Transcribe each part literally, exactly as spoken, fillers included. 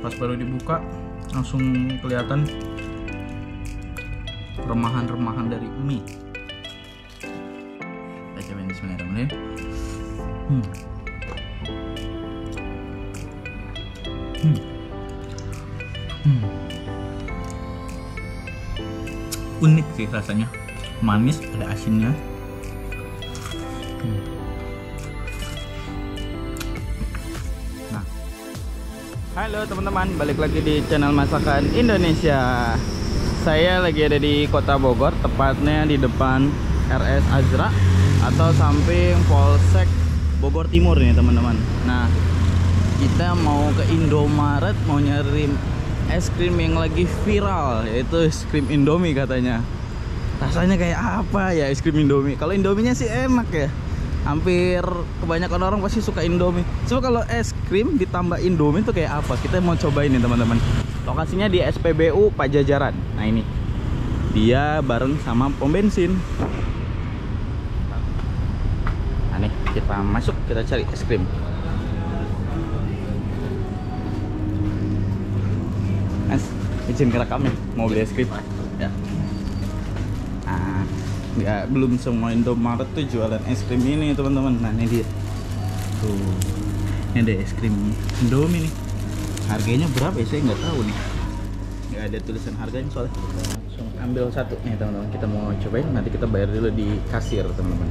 Pas baru dibuka langsung kelihatan remahan-remahan dari mie. Kita cobain bismillahirrahmanirrahim. Hmm. Hmm. Hmm. Unik sih rasanya, manis, ada asinnya. Hmm. Nah, halo teman-teman, balik lagi di channel Masakan Indonesia. Saya lagi ada di Kota Bogor, tepatnya di depan R S Azra atau samping Polsek Bogor Timur nih teman-teman. Nah, kita mau ke Indomaret, mau nyari es krim yang lagi viral, yaitu es krim Indomie katanya. Rasanya kayak apa ya es krim Indomie? Kalau Indominya sih enak ya, hampir kebanyakan orang pasti suka Indomie. Cuma kalau es krim ditambah Indomie itu kayak apa? Kita mau cobain nih teman-teman. Lokasinya di S P B U Pajajaran. Nah ini dia bareng sama pom bensin. Nah nih kita masuk, kita cari es krim. Mas, izin ngerekam ya, mau beli es krim ya. Nah, ya belum semua Indomaret tuh jualan es krim ini teman-teman. Nah ini dia tuh, ini ada es krim Indomie nih. Harganya berapa ya, saya nggak tahu nih, nggak ada tulisan harganya soalnya. Langsung ambil satu nih teman-teman, kita mau cobain, nanti kita bayar dulu di kasir teman-teman.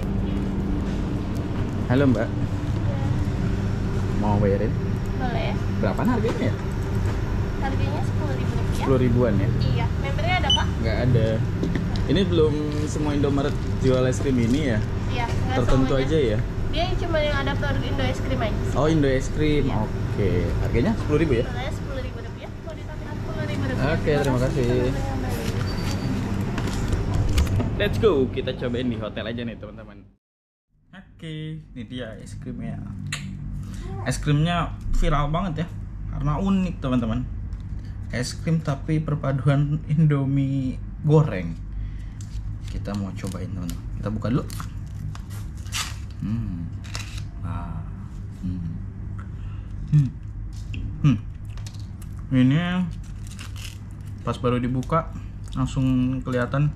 Halo mbak, mau bayarin? Boleh. Berapa harganya ya? Harganya sepuluh ribu rupiah. Sepuluh ribuan ya? Iya. Membernya ada pak? Nggak ada. Ini belum semua Indomaret jual es krim ini ya? Iya. Tertentu semuanya. aja ya? Dia cuma yang ada produk Indo es krim aja. Oh Indo es krim, Iya. Oke. Harganya sepuluh ribu ya? Harganya sepuluh ribu rupiah. Mau ditambah sepuluh ribu rupiah. Oke, terima kasih. Let's go, kita cobain di hotel aja nih teman-teman. Oke, ini dia es krimnya. Es krimnya viral banget ya, karena unik teman-teman. Es krim tapi perpaduan Indomie goreng. Kita mau cobain teman-teman. Kita buka dulu. Hmm. Ah. Hmm. Hmm. Hmm. Ini pas baru dibuka langsung kelihatan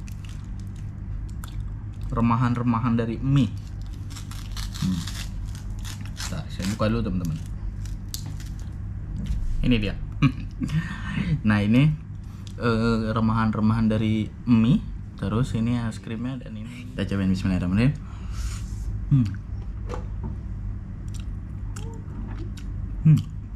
remahan-remahan dari mie. Hmm. Bentar, saya buka dulu teman-teman. Ini dia. Nah ini uh, remahan-remahan dari mie. Terus ini es krimnya dan ini. Kita cobain bismillahirrahmanirrahim. Hmm. Hmm.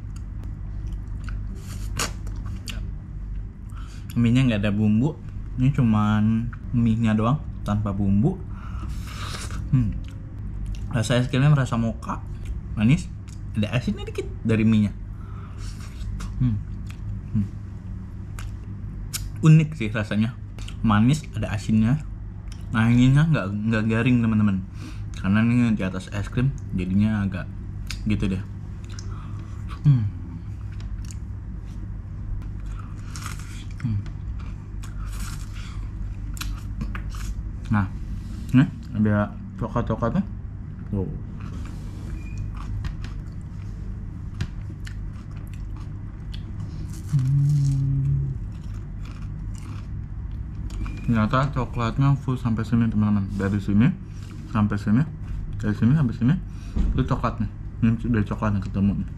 Mie-nya nggak ada bumbu. Ini cuman mie-nya doang tanpa bumbu. Hmm. Rasa es krimnya merasa mocha, manis, ada asinnya dikit dari mie-nya. Hmm. Hmm. Unik sih rasanya, manis, ada asinnya. Nah ininya nggak nggak garing teman-teman, karena ini di atas es krim, jadinya agak gitu deh. Hmm. Hmm. Nah, nih ada coklat-coklatnya. Wow. Hmm. Ternyata coklatnya full sampai sini teman-teman. Dari sini sampai sini, dari sini sampai sini itu coklatnya. Ini udah coklatnya ketemu nih.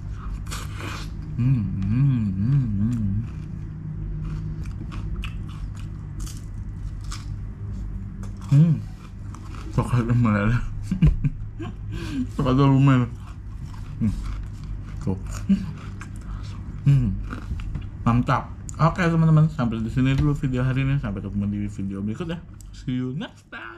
Hmm, hmm, hmm, hmm. Hmm. Coklatnya meleleh. Coklatnya lumer. Hmm. Tuh. Hmm. Mantap. Oke teman-teman, sampai di sini dulu video hari ini. Sampai ketemu di video berikutnya. See you next time.